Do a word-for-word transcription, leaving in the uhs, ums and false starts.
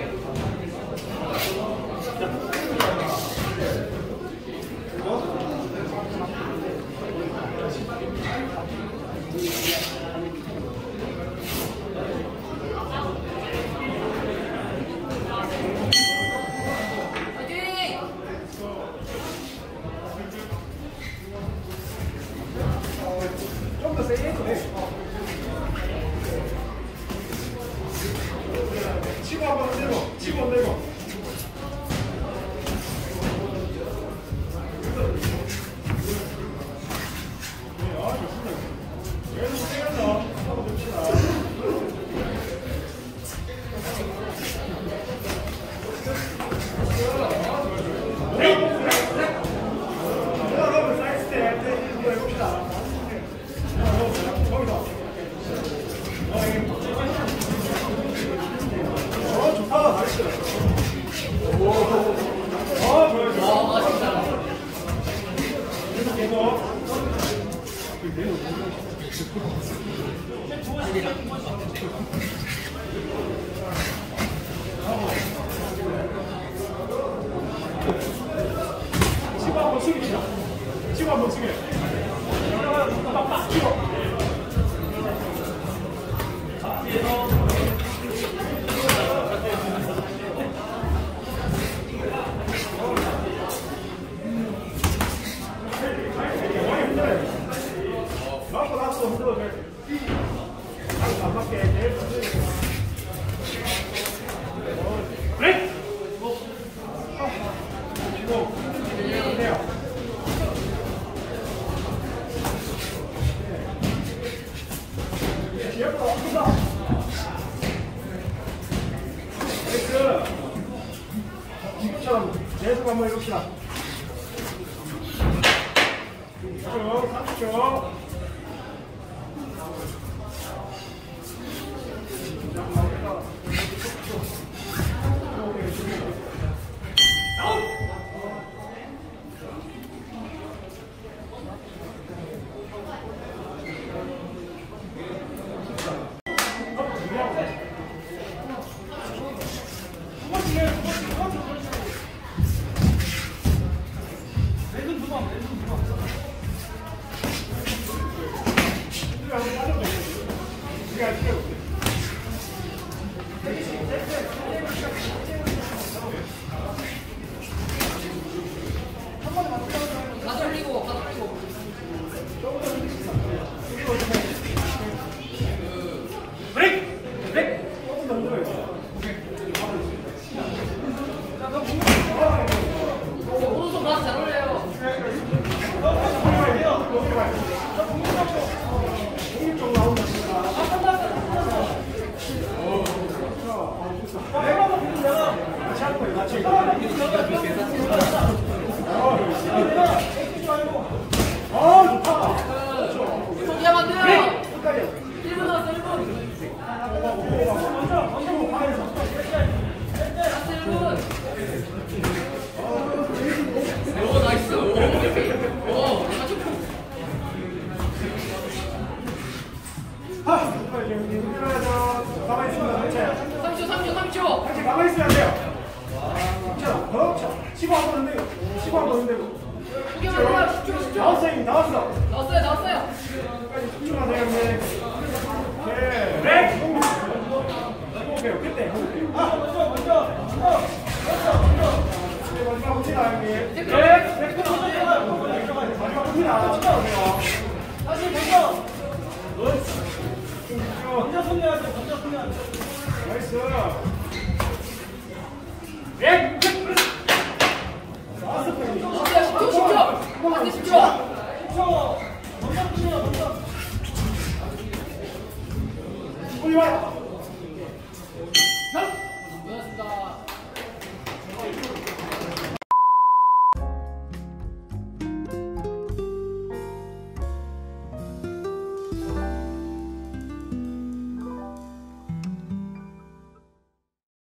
치고 한번 내고, 치고 내고. 치고 한번 치기 치고 한번 치기 빡빡 치고 맞고 나서 흔들어 돼. 안 맞게 돼. 그래? 치고 해요. 옆으로 엎어서. 나이스. 지금처럼 계속 한번 해봅시다. 삼십 초. 가만히 있으면 안 돼요. 자, 그렇죠. 치고 한번 흔들고, 치고 한번 흔들고. 나왔어요, 나왔어. 나왔어요, 나왔어요. 끝까지 집중하세요, 형님. 오케이. 네. 오케이, 그때. 아, 먼저, 먼저, 먼저, 먼저. 네, 마지막 붙이나, 형님. 네, 네, 마지막 붙이나. 다시 먼저. 먼저 손해야죠, 먼저 손해야죠. 나이스. 예!